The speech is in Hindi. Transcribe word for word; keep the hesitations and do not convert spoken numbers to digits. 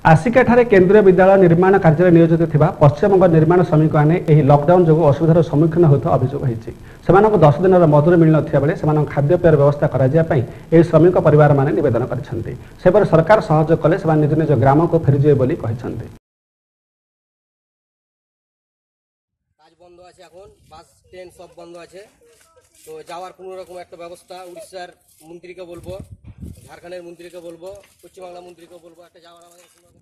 आसिकाठारे केन्द्रीय विद्यालय निर्माण कार्य नियोजित थिबा पश्चिमबंग निर्माण श्रमिक मैंने यह लॉकडाउन जो असुविधार सम्मुखीन होता अभियोग होती दस दिन मजूरी मिल ना खाद्यपेयर व्यवस्था कर श्रमिक परिवार माने निवेदन कर सरकार सहयोग कले निज निज ग्राम को फेरीजे बोली कहते बंद আছে এখন বাস ট্রেন সব বন্ধ আছে তো যাওয়ার কোনো রকম একটা ব্যবস্থা উড়িষ্যার মন্ত্রীকে বলবো ঝাড়খণ্ডের মন্ত্রীকে বলবো পশ্চিমবাংলা মন্ত্রীকে বলবো একটা যাওয়ার আমাদের